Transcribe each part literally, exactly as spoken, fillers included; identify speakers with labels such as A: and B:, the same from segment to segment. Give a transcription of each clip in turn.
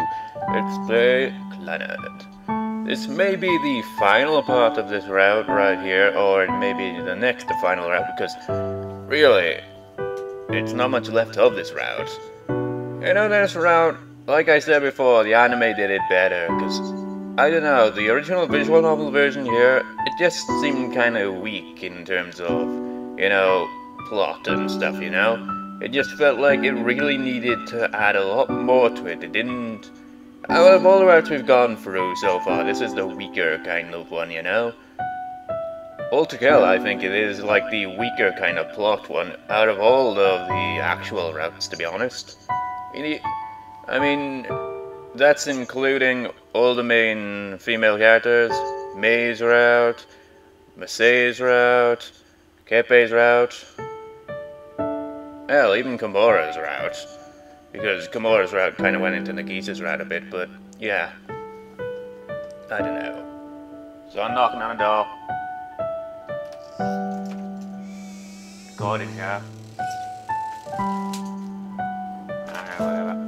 A: Let's play Clannad. This may be the final part of this route right here, or it may be the next final route, because really, it's not much left of this route. You know, this route, like I said before, the anime did it better, because, I don't know, the original visual novel version here, it just seemed kind of weak in terms of, you know, plot and stuff, you know? It just felt like it really needed to add a lot more to it. It didn't... Out of all the routes we've gone through so far, this is the weaker kind of one, you know? Altogether, I think it is like the weaker kind of plot one out of all of the actual routes, to be honest. I mean, that's including all the main female characters, Mei's route, Masei's route, Kepe's route, hell, even Kimura's route. Because Kimura's route kind of went into Nagisa's route a bit, but yeah. I don't know. So I'm knocking on the door. Got it, yeah. Alright, whatever.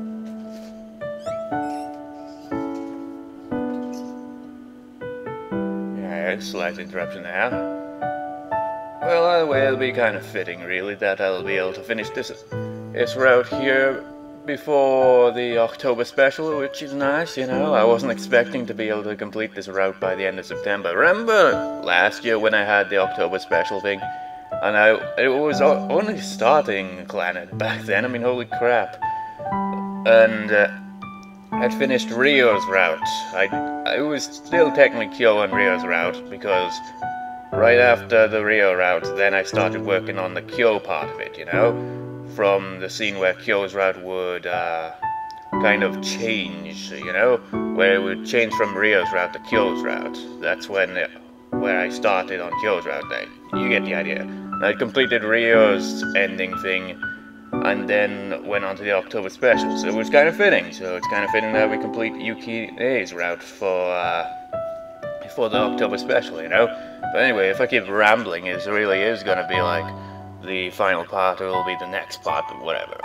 A: Yeah, slight interruption there. Well, either way, it'll be kind of fitting, really, that I'll be able to finish this, this route here before the October special, which is nice, you know. I wasn't expecting to be able to complete this route by the end of September. Remember last year when I had the October special thing? And I it was only starting Clannad back then, I mean, holy crap. And uh, I'd finished Rio's route. I, I was still technically Kyo on Rio's route, because right after the Rio route, then I started working on the Kyo part of it, you know? From the scene where Kyo's route would uh, kind of change, you know? Where it would change from Rio's route to Kyo's route. That's when it, where I started on Kyo's route. You get the idea. I completed Rio's ending thing, and then went on to the October special. So it was kind of fitting. So it's kind of fitting that we complete Yukine's route for uh, for the October special, you know? But anyway, if I keep rambling, it really is gonna be like the final part, or it'll be the next part, but whatever.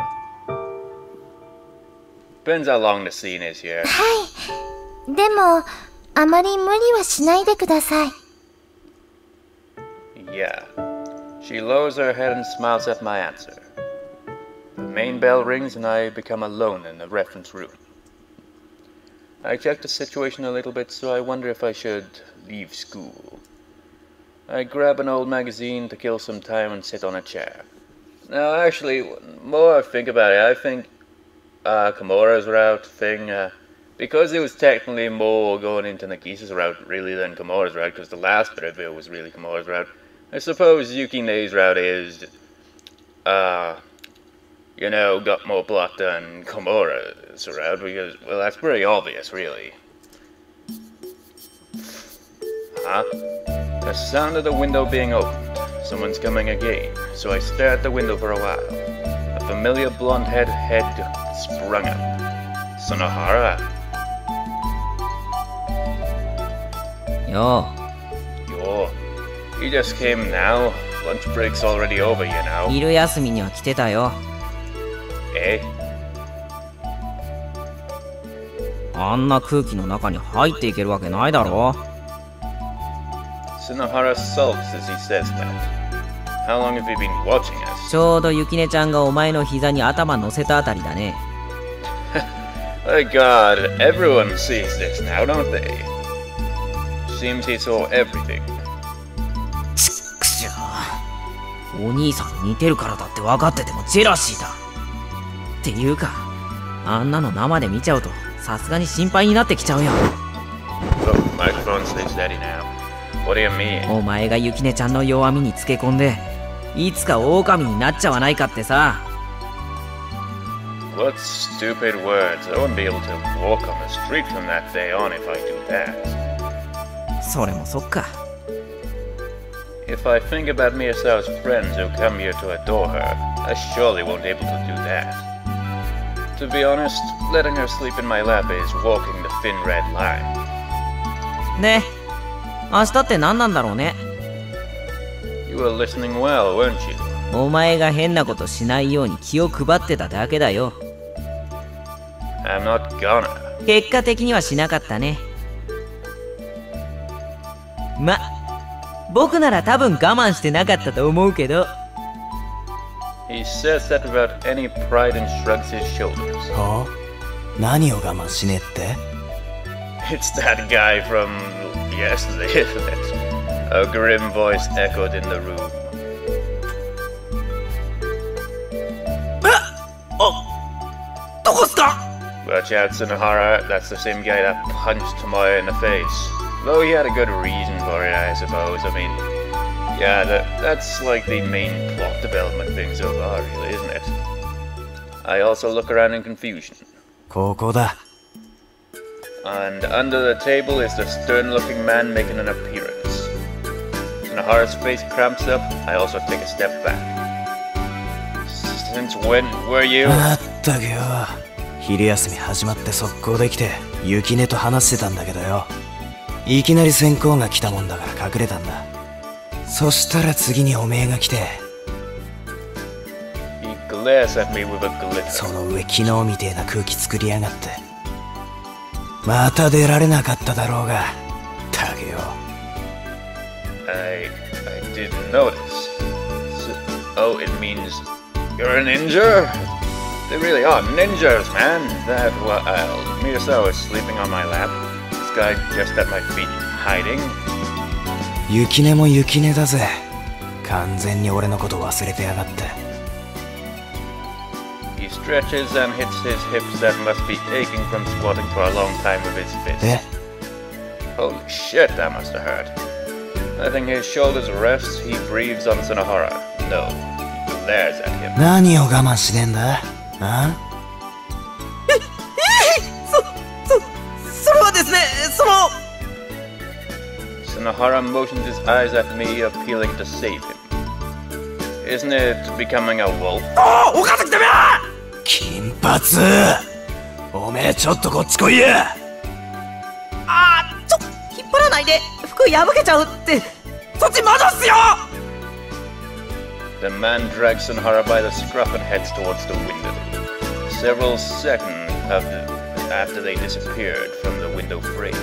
A: Depends how long the scene is here.
B: はい。でも、あまり無理はしないでください。
A: Yeah. She lowers her head and smiles at my answer. The main bell rings and I become alone in the reference room. I check the situation a little bit, so I wonder if I should leave school. I grab an old magazine to kill some time and sit on a chair. Now, actually, the more I think about it, I think uh, Kimura's route thing, uh, because it was technically more going into Nagisa's route really than Kimura's route, because the last bit of it was really Kimura's route, I suppose Yukine's route is, uh, you know, got more plot than Kimura's route, because, well, that's pretty obvious, really. Huh? The sound of the window being opened. Someone's coming again, so I stare at the window for a while. A familiar blonde-haired head sprung up. Sonohara.
C: Yo.
A: Yo. You just came now. Lunch break's already over, you know.
C: 昼休みには来てたよ。
A: Eh?
C: あんな空気の中に入っていけるわけないだろ。
A: Sonohara sulks as he says that. How long have you been watching us?
C: ちょうどYukineちゃんがお前の膝に頭乗せたあたりだね。
A: My God, everyone sees this now, don't they? Seems he saw everything.
C: ちっくしょう。お兄さん似てるからだって分かっててもジェラシーだ。っていうか、あんなの生で見ちゃうとさすがに心配になってきちゃうよ。
A: Oh, microphone stays steady now.What do you mean?
C: お前がYukineちゃんの弱みにつけ込んでいつか狼になっちゃわないかってさ。
A: What stupid words. I wouldn't be able to walk on the street from that day on if I do that.
C: それもそっか。
A: If I think about Miyasao's friends who come here to adore her, I surely won't be able to do that. To be honest, letting her sleep in my lap is walking the thin red line.
C: ね。明日って何なんだろうね。
A: You were listening well, weren't you?
C: お前が変なことしないように気を配ってただけだよ。
A: I'm not gonna.
C: 結果的にはしなかったね。ま、僕なら多分我慢してなかったと思うけど。
A: He says that without any pride and shrugs his shoulders.
D: はあ？何を我慢しねえって？
A: It's that guy from yesterday, isn't it? A grim voice echoed in the room.
C: どこっすか？
A: Watch out, Tsunohara. That's the same guy that punched Tomoya in the face. Though he had a good reason for it, I suppose. I mean, yeah, that, that's like the main plot development thing so far, really, isn't it? I also look around in confusion.
D: ここだ。
A: And under the table is the stern-looking man making an appearance. Tsunohara's face cramps up. I also take a step back. Since when were you?
D: まったくよ。昼休み始まって速攻で来て、Yukineと話してたんだけどよ。いきなり先行が来たもんだから隠れたんだ。そしたら次におめえが来て。
A: He glares at me with a glitter.
D: その上昨日みてえな空気作りやがって。また出られなかっただろうが。たけよ。
A: I I didn't notice. So, oh, it means you're a ninja? They really are ninjas, man. That while Miyasawa is sleeping on my lap, this guy just at my feet, hiding.
D: YukineもYukineだぜ。完全に俺のこと忘れてやがって。
A: He stretches and hits his hips that must be aching from squatting for a long time with his fist.
D: え？
A: Holy shit, that must have hurt. Letting his shoulders rest, he breathes on Tsunohara. No, he glares at him.
D: 何を我慢しねえんだ？あ？
C: え、えー、そ、そ、それはですね、その。
A: Tsunohara motions his eyes at me, appealing to save him. Isn't it becoming a wolf?
C: おお、岡崎てめえ！
D: 金髪！おめえちょっとこっち来いや！
C: あー、ちょ、引っ張らないで、服破けちゃうって、そっち窓っすよ！
A: The man drags Tsunohara by the scruff and heads towards the window. Several seconds after, after they disappeared from the window frame.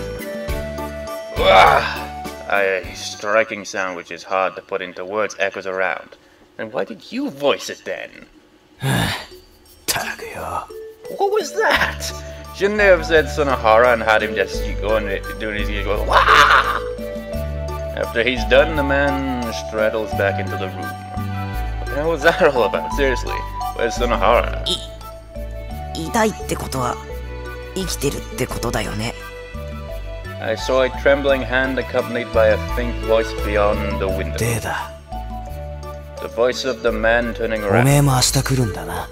A: Ah! A striking sound which is hard to put into words echoes around. And why did you voice it then?
D: たくよ。
A: What was that? Shouldn't they have said Tsunohara and had him just go and doing his usual Wah! After he's done, the man straddles back into the room. What the hell was that all about? Seriously, where's Tsunohara?
C: い、痛いってことは生きてるってことだよね。
A: I saw a trembling hand accompanied by a faint voice beyond the window.
D: でだ。
A: The voice of the man turning
D: おめえ
A: around.
D: も明日来るんだな。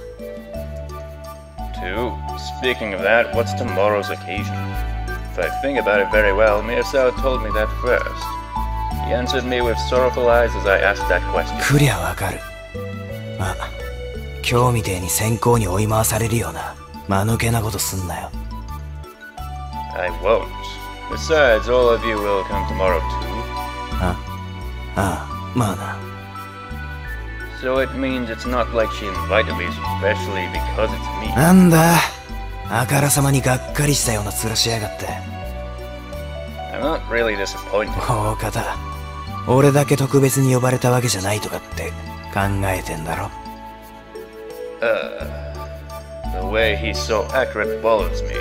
A: Two. Speaking of that, what's tomorrow's occasion? If I think about it very well, Miyasawa told me that first. He answered me with sorrowful eyes as I asked that question.
D: 来りゃわかる。まあ、今日みてえに先行に追い回されるような間抜けなことすんなよ。
A: I won't. Besides, all of you will come tomorrow too.
D: あ、ああ、まあな。
A: So it means it's not like she invited me, especially because it's me.
D: なんだ、あからさまにがっかりしたような面しやがって。
A: I'm not really disappointed.
D: 大方、俺だけ特別に呼ばれたわけじゃないとかって考えてんだろ。
A: Uh, the way he's so accurate bothers me.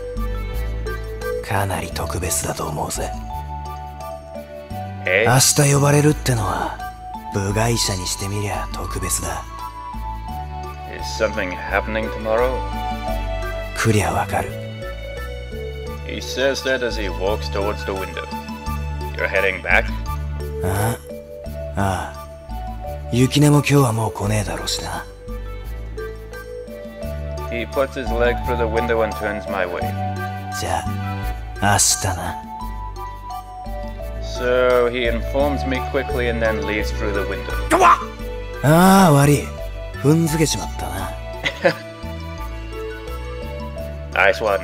D: かなり特別だと思うぜ。
A: Hey?
D: 明日呼ばれるってのは、部外者にしてみりゃ特別だ。
A: Is something happening tomorrow?
D: 来りゃわかる。
A: He says that as he walks towards the window. You're heading back?
D: ああ、ああ。Yukineも今日はもう来ねえだろうしな。
A: He puts his leg through the window and turns my way.
D: じゃあ、明日な。
A: So he informs me quickly and then leaves through the window.
D: ああ、悪い。踏んづけちまったな。
A: Nice one.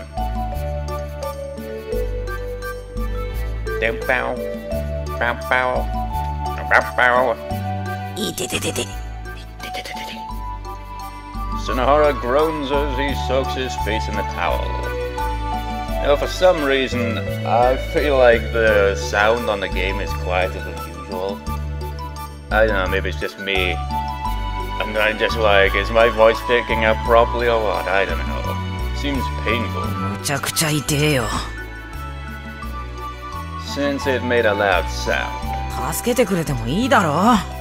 A: Down bow. Bow bow. Bow bow.
C: いてててて。
A: Tsunohara groans as he soaks his face in the towel. You know, for some reason, I feel like the sound on the game is quieter than usual. I don't know, maybe it's just me. And I'm just like, is my voice picking up properly or what? I don't know. Seems painful.
C: むちゃくちゃ痛えよ。
A: Since it made a loud sound.
C: 助けてくれてもいいだろ。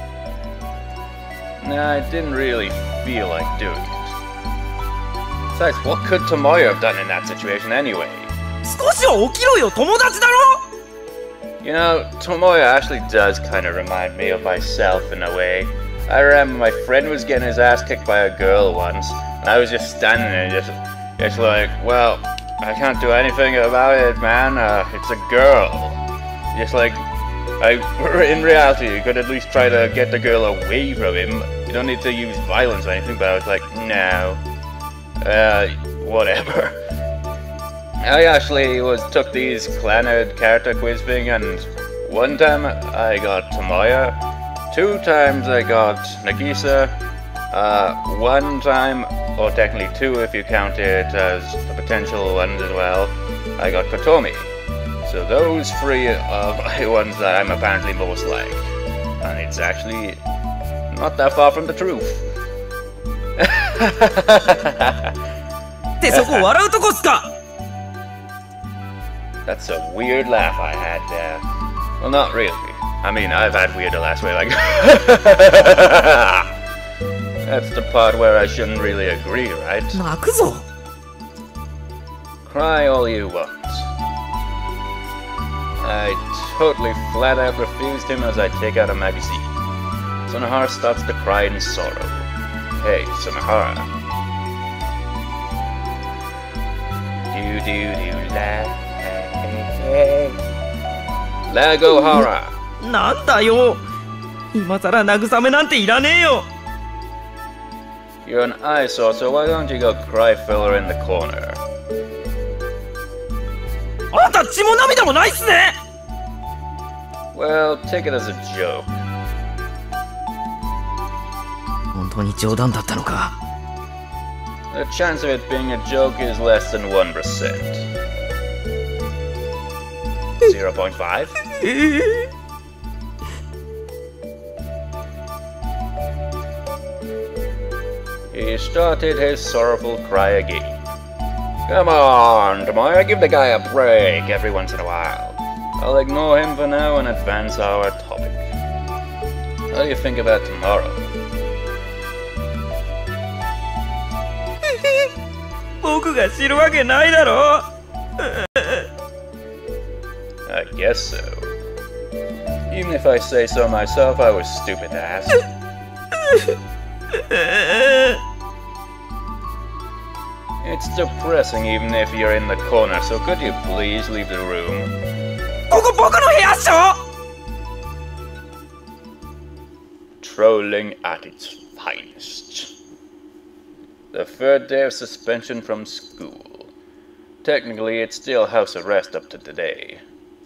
A: Nah, I didn't really feel like doing it. Besides, what could Tomoya have done in that situation anyway?
C: 少しは起きろよ、友達だろ。
A: You know, Tomoya actually does kind of remind me of myself in a way. I remember my friend was getting his ass kicked by a girl once, and I was just standing there just, just like, well, I can't do anything about it, man. Uh, it's a girl. Just like, I, in reality, you could at least try to get the girl away from him. You don't need to use violence or anything, but I was like, no. Uh, whatever. I actually was took these Clannad character quiz thing, and one time I got Tomoya, two times I got Nagisa, uh, one time, or technically two if you count it as the potential ones as well, I got Kotomi. So those three are the ones that I'm apparently most like. And it's actually not that far from the truth.
C: ってそこ笑うとこっすか。
A: That's a weird laugh I had there. Well, not really. I mean, I've had weirder laughs where like... That's the part where I shouldn't really agree, right?
C: 泣くぞ。
A: Cry all you want. I totally flat out refused him as I take out a magazine. Sunahara starts to cry in sorrow. Hey, Sunahara. Do do do la. Lego Hara.
C: なんだよ。今さら慰めなんていらねえよ。
A: You're an eyesore, so why don't you go cry filler in the corner?
C: あんた血も涙もないっすね。
A: Well, take it as a joke.
C: 本当に冗談だったのか。
A: The chance of it being a joke is less than one percent. zero point five? He started his sorrowful cry again. Come on, Tomoya, give the guy a break every once in a while. I'll ignore him for now and advance our topic. What do you think about tomorrow?
C: 僕が知るわけないだろ。
A: I guess so. Even if I say so myself, I was stupid to ask. It's depressing even if you're in the corner, so could you please leave the room?
C: ここ僕の部屋っしょ。
A: Trolling at its finest. The third day of suspension from school. Technically, it's still house arrest up to today.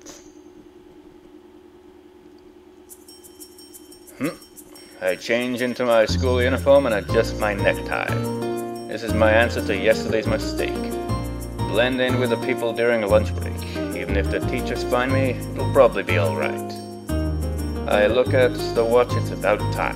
A: Hmm. I change into my school uniform and adjust my necktie. This is my answer to yesterday's mistake. Blend in with the people during a lunch break. Even if the teachers find me, it'll probably be alright. I look at the watch, it's about time.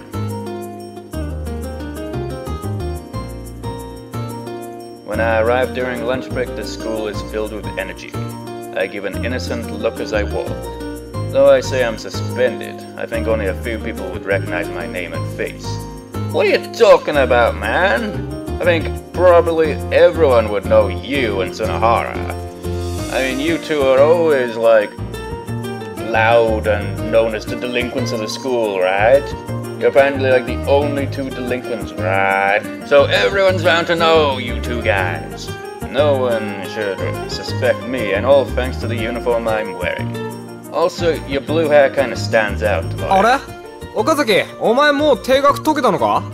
A: When I arrive during lunch break, the school is filled with energy. I give an innocent look as I walk. Though I say I'm suspended, I think only a few people would recognize my name and face. What are you talking about, man? I think probably everyone would know you and Sunahara. I mean, you two are always, like, loud and known as the delinquents of the school, right? You're apparently, like, the only two delinquents, right? So everyone's bound to know you two guys. No one should suspect me, and all thanks to the uniform I'm wearing. Also, your blue hair kind of stands out.
E: あれ？岡崎、お前もう定額解けたのか？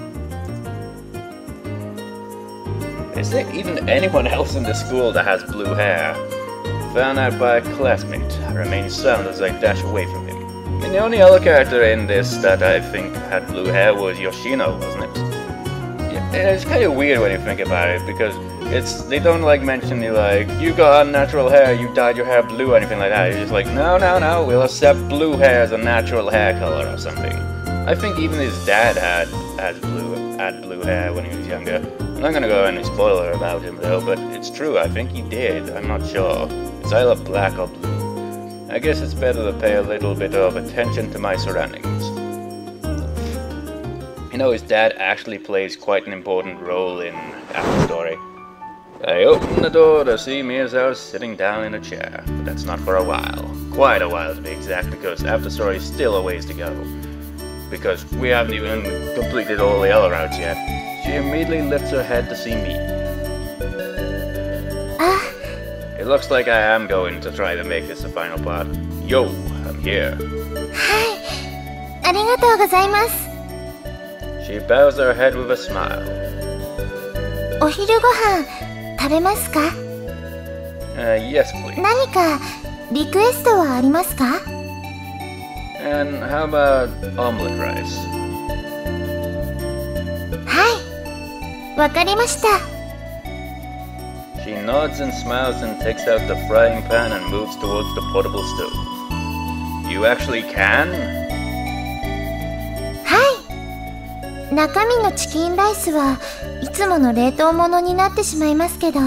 A: Is there even anyone else in the school that has blue hair? Found out by a classmate. I remain silent as I dash away from him. And the only other character in this that I think had blue hair was Yoshino, wasn't it? Yeah, it's kind of weird when you think about it, because It's they don't like mention the like you got unnatural hair, you dyed your hair blue or anything like that. It's just like no, no, no, we'll accept blue hair as a natural hair color or something. I think even his dad had had blue had blue hair when he was younger. I'm not gonna go any spoiler about him though, but it's true. I think he did. I'm not sure. It's either black or blue. I guess it's better to pay a little bit of attention to my surroundings. You know, his dad actually plays quite an important role in our story. I opened the door to see Miyazawa sitting down in a chair, but that's not for a while. Quite a while to be exact, because after story is still a ways to go. Because we haven't even completed all the other routes yet. She immediately lifts her head to see me.
B: Ah.
A: It looks like I am going to try to make this the final part. Yo, I'm here.
B: はい。ありがとうございます。
A: She bows her head with a smile.
B: お昼ご飯食べますか？
A: Uh, yes, please.
B: 何かリクエストはありますか？
A: And how about omelet rice?
B: はい。わかりました。
A: She nods and smiles and takes out the frying pan and moves towards the portable stove. You actually can?
B: はい。中身のチキンライスはいつもの冷凍物になってしまいますけど。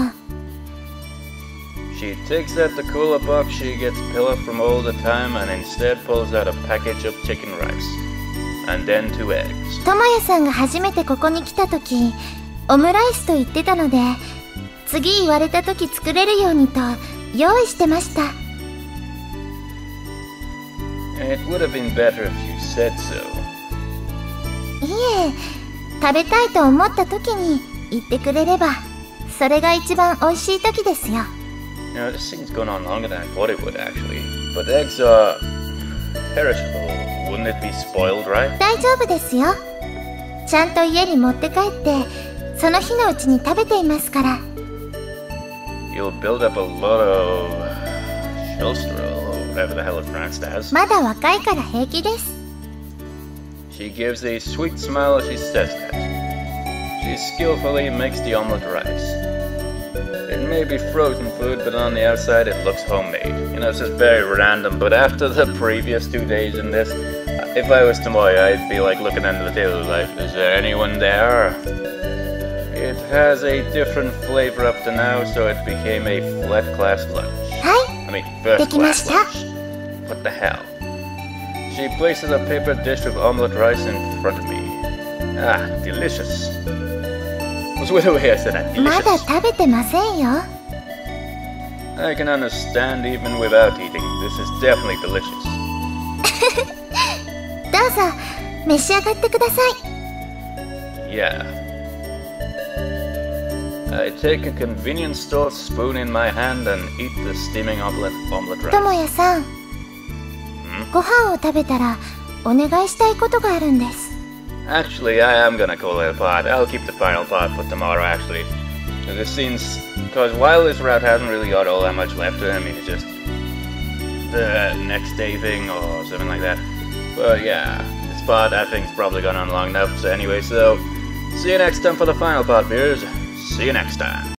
A: She takes out the cooler box she gets pilled from all the time and instead pulls out a package of chicken rice. And then two eggs.
B: ともやさんが初めてここに来た時、オムライスと言ってたので、次言われた時作れるようにと用意してました。
A: It would have been better if you said so.
B: いえ、食べたいと思った時に言ってくれれば、それが一番美味しい時ですよ。
A: You know, this thing's going on longer than I thought it would, actually. But eggs are perishable. Wouldn't it be spoiled, right?
B: 大丈夫ですよ。ちゃんと家に持って帰って、その日のうちに食べていますから。
A: You'll build up a lot of shellstrel, or whatever the hell it's pronounced as.
B: まだ若いから平気です。
A: She gives a sweet smile as she says that. She skillfully makes the omelet rice. It may be frozen food, but on the outside it looks homemade. You know, it's just very random, but after the previous two days in this, if I was Tomoya, I'd be like looking under the table like, is there anyone there? It has a different flavor up to now, so it became a flat class lunch.
B: はい。
A: I mean, first
B: できまし
A: class
B: た。
A: lunch. What the hell? She places a paper dish of omelet rice in front of me. Ah, delicious. What's with the way I said that?
B: まだ
A: Delicious.
B: 食べてませんよ。
A: I can understand even without eating. This is definitely delicious.
B: どうぞ召し上がってください。
A: Yeah. I take a convenience store spoon in my hand and eat the steaming omelet, omelet
B: とも
A: rice.
B: やさん、ご飯を食べたらお願いしたいことがあるんです。
A: Actually, I am gonna call it a part. I'll keep the final part for tomorrow, actually. This seems... Because while this route hasn't really got all that much left to it, I mean, it's just the next day thing or something like that. But yeah, this part I think is probably gone on long enough. So anyway, so see you next time for the final part, viewers. See you next time.